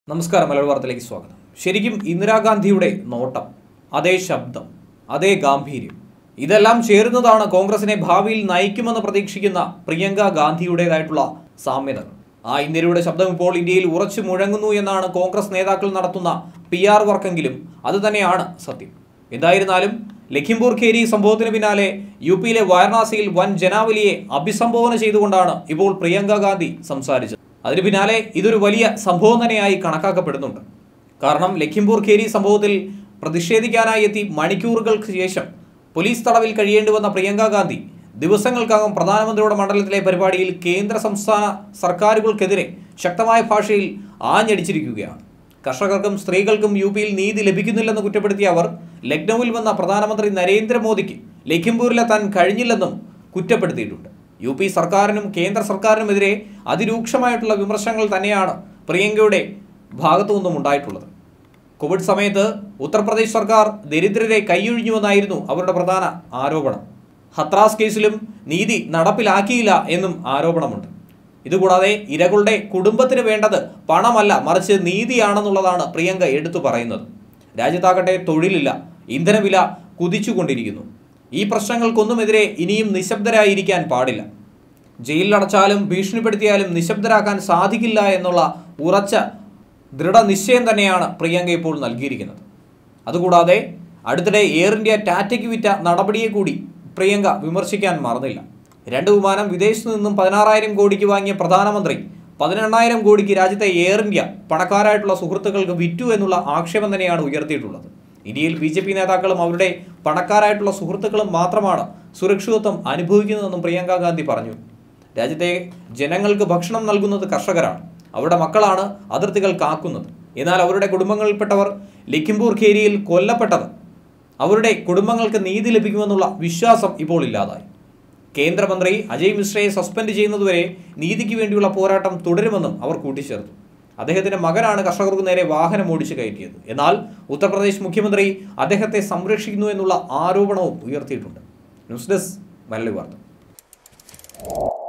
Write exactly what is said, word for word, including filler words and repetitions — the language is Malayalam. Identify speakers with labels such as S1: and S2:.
S1: നമസ്കാരം മലയാള വാർത്തയിലേക്ക് സ്വാഗതം. ശരിക്കും ഇന്ദിരാഗാന്ധിയുടെ നോട്ടം, അതേ ശബ്ദം, അതേ ഗാംഭീര്യം, ഇതെല്ലാം ചേരുന്നതാണ് കോൺഗ്രസിനെ ഭാവിയിൽ നയിക്കുമെന്ന് പ്രതീക്ഷിക്കുന്ന പ്രിയങ്ക ഗാന്ധിയുടേതായിട്ടുള്ള സാമ്യതകൾ. ആ ഇന്ത്യയുടെ ശബ്ദം ഇപ്പോൾ ഇന്ത്യയിൽ ഉറച്ചു മുഴങ്ങുന്നു എന്നാണ് കോൺഗ്രസ് നേതാക്കൾ നടത്തുന്ന പി ആർ വർക്കെങ്കിലും അത് തന്നെയാണ് സത്യം. എന്തായിരുന്നാലും ലഖിംപൂർ ഖേരി സംഭവത്തിന് പിന്നാലെ യു പിയിലെ വാരണാസിയിൽ വൻ ജനാവലിയെ അഭിസംബോധന ചെയ്തുകൊണ്ടാണ് ഇപ്പോൾ പ്രിയങ്ക ഗാന്ധി സംസാരിച്ചത്. അതിന് പിന്നാലെ ഇതൊരു വലിയ സംഭവം തന്നെയായി കണക്കാക്കപ്പെടുന്നുണ്ട്. കാരണം ലഖിംപൂർ ഖേരി സംഭവത്തിൽ പ്രതിഷേധിക്കാനായി എത്തി മണിക്കൂറുകൾക്ക് ശേഷം പോലീസ് തടവിൽ കഴിയേണ്ടി വന്ന പ്രിയങ്ക ഗാന്ധി ദിവസങ്ങൾക്കകം പ്രധാനമന്ത്രിയുടെ മണ്ഡലത്തിലെ പരിപാടിയിൽ കേന്ദ്ര സംസ്ഥാന സർക്കാരുകൾക്കെതിരെ ശക്തമായ ഭാഷയിൽ ആഞ്ഞടിച്ചിരിക്കുകയാണ്. കർഷകർക്കും സ്ത്രീകൾക്കും യു പിയിൽ നീതി ലഭിക്കുന്നില്ലെന്ന് കുറ്റപ്പെടുത്തിയ അവർ ലക്നൌവിൽ വന്ന പ്രധാനമന്ത്രി നരേന്ദ്രമോദിക്ക് ലഖിംപൂരിലെത്താൻ കഴിഞ്ഞില്ലെന്നും കുറ്റപ്പെടുത്തിയിട്ടുണ്ട്. യു പി സർക്കാരിനും കേന്ദ്ര സർക്കാരിനുമെതിരെ അതിരൂക്ഷമായിട്ടുള്ള വിമർശനങ്ങൾ തന്നെയാണ് പ്രിയങ്കയുടെ ഭാഗത്തു നിന്നും ഉണ്ടായിട്ടുള്ളത്. കോവിഡ് സമയത്ത് ഉത്തർപ്രദേശ് സർക്കാർ ദരിദ്രരെ കൈയൊഴിഞ്ഞുവെന്നായിരുന്നു അവരുടെ പ്രധാന ആരോപണം. ഹത്രാസ് കേസിലും നീതി നടപ്പിലാക്കിയില്ല എന്നും ആരോപണമുണ്ട്. ഇതുകൂടാതെ ഇരകളുടെ കുടുംബത്തിന് വേണ്ടത് പണമല്ല, മറിച്ച് നീതിയാണെന്നുള്ളതാണ് പ്രിയങ്ക എടുത്തു പറയുന്നത്. രാജ്യത്താകട്ടെ തൊഴിലില്ല, ഇന്ധനവില കുതിച്ചുകൊണ്ടിരിക്കുന്നു. ഈ പ്രശ്നങ്ങൾക്കൊന്നുമെതിരെ ഇനിയും നിശബ്ദരായിരിക്കാൻ പാടില്ല. ജയിലിലടച്ചാലും ഭീഷണിപ്പെടുത്തിയാലും നിശബ്ദരാക്കാൻ സാധിക്കില്ല എന്നുള്ള ഉറച്ച ദൃഢനിശ്ചയം തന്നെയാണ് പ്രിയങ്ക ഇപ്പോൾ നൽകിയിരിക്കുന്നത്. അതുകൂടാതെ അടുത്തിടെ എയർ ഇന്ത്യ ടാറ്റയ്ക്ക് വിറ്റ നടപടിയെ കൂടി പ്രിയങ്ക വിമർശിക്കാൻ മറന്നില്ല. രണ്ട് വിമാനം വിദേശത്തു നിന്നും പതിനാറായിരം കോടിക്ക് വാങ്ങിയ പ്രധാനമന്ത്രി പതിനെണ്ണായിരം കോടിക്ക് രാജ്യത്തെ എയർ ഇന്ത്യ പണക്കാരായിട്ടുള്ള സുഹൃത്തുക്കൾക്ക് വിറ്റു എന്നുള്ള ആക്ഷേപം തന്നെയാണ് ഉയർത്തിയിട്ടുള്ളത്. ഇന്ത്യയിൽ ബി ജെ പി നേതാക്കളും അവരുടെ പണക്കാരായിട്ടുള്ള സുഹൃത്തുക്കളും മാത്രമാണ് സുരക്ഷിതത്വം അനുഭവിക്കുന്നതെന്നും പ്രിയങ്ക ഗാന്ധി പറഞ്ഞു. രാജ്യത്തെ ജനങ്ങൾക്ക് ഭക്ഷണം നൽകുന്നത് കർഷകരാണ്, അവരുടെ മക്കളാണ് അതിർത്തികൾ കാക്കുന്നത്. എന്നാൽ അവരുടെ കുടുംബങ്ങളിൽപ്പെട്ടവർ ലഖിംപൂർ ഖേരിയിൽ കൊല്ലപ്പെട്ടത് അവരുടെ കുടുംബങ്ങൾക്ക് നീതി ലഭിക്കുമെന്നുള്ള വിശ്വാസം ഇപ്പോൾ ഇല്ലാതായി. കേന്ദ്രമന്ത്രി അജയ് മിശ്രയെ സസ്പെൻഡ് ചെയ്യുന്നതുവരെ നീതിക്ക് വേണ്ടിയുള്ള പോരാട്ടം തുടരുമെന്നും അവർ കൂട്ടിച്ചേർത്തു. അദ്ദേഹത്തിൻ്റെ മകനാണ് കർഷകർക്ക് നേരെ വാഹനം ഓടിച്ചു കയറ്റിയത്. എന്നാൽ ഉത്തർപ്രദേശ് മുഖ്യമന്ത്രി അദ്ദേഹത്തെ സംരക്ഷിക്കുന്നു എന്നുള്ള ആരോപണവും ഉയർത്തിയിട്ടുണ്ട്. ന്യൂസ് ഡെസ്ക് മലയാളി വാർത്ത.